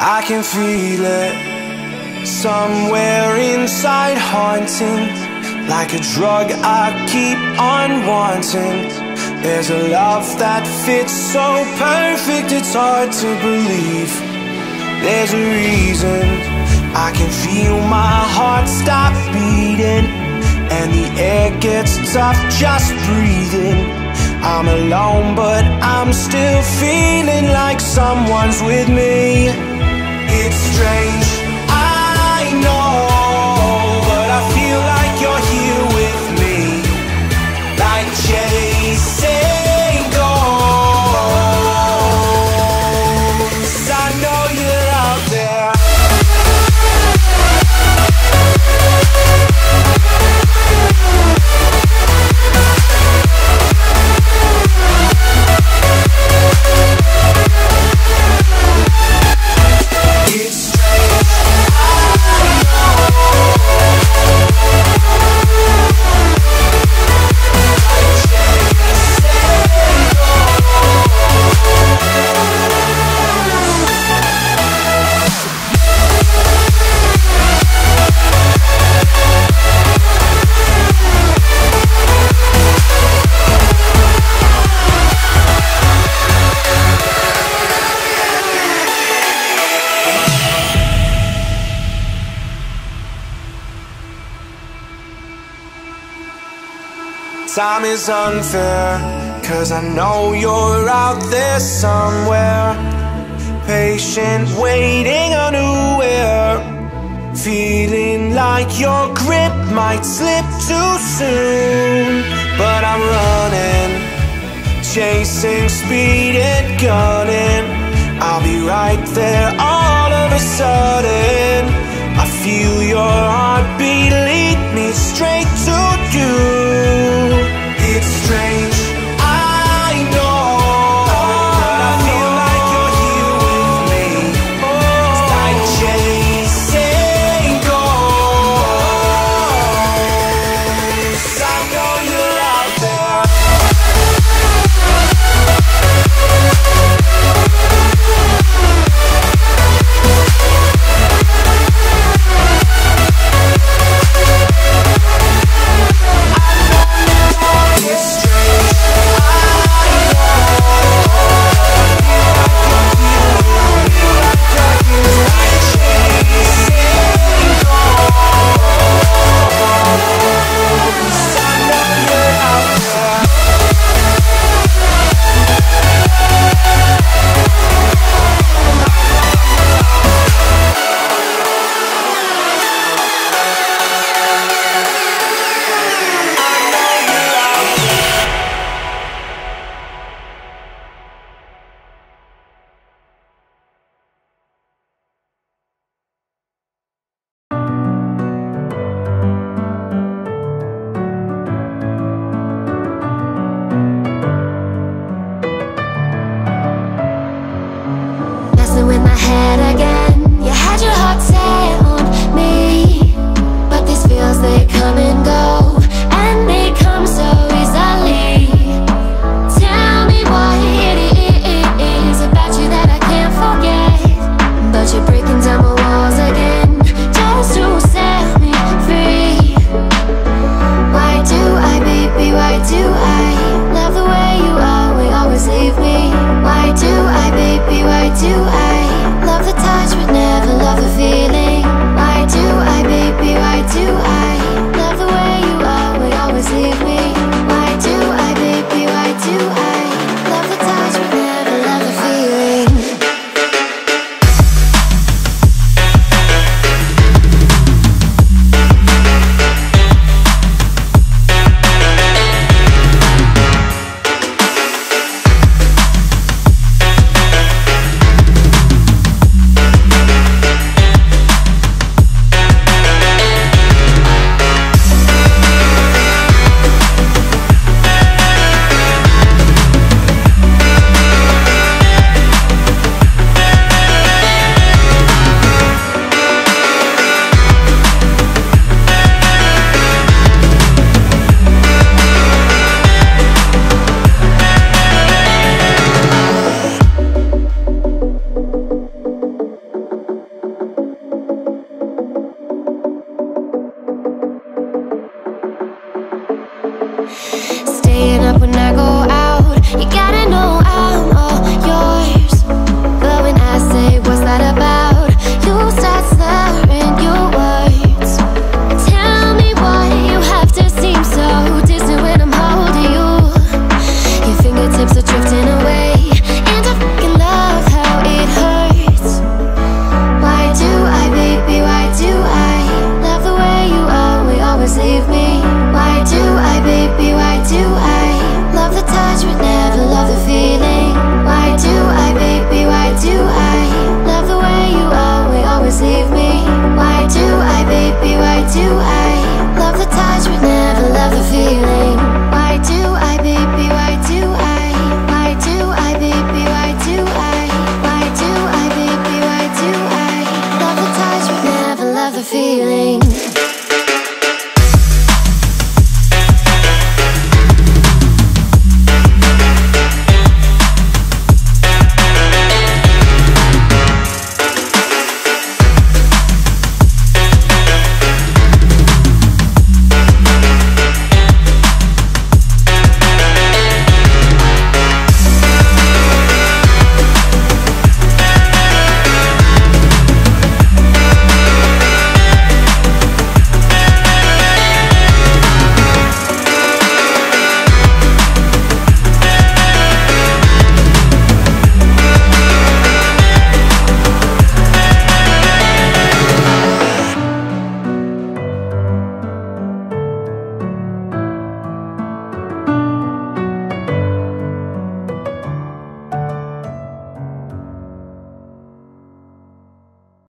I can feel it somewhere inside, haunting, like a drug I keep on wanting. There's a love that fits so perfect, it's hard to believe. There's a reason I can feel my heart stop beating, and the air gets tough just breathing. I'm alone, but I'm still feeling like someone's with me. It's strange, I know, but I feel like you're here with me, like chasing ghosts. I know you're out there. Time is unfair, 'cause I know you're out there somewhere, patient, waiting unaware, feeling like your grip might slip too soon. But I'm running, chasing speed and gunning. I'll be right there all of a sudden. I feel your heartbeat lead me straight to you.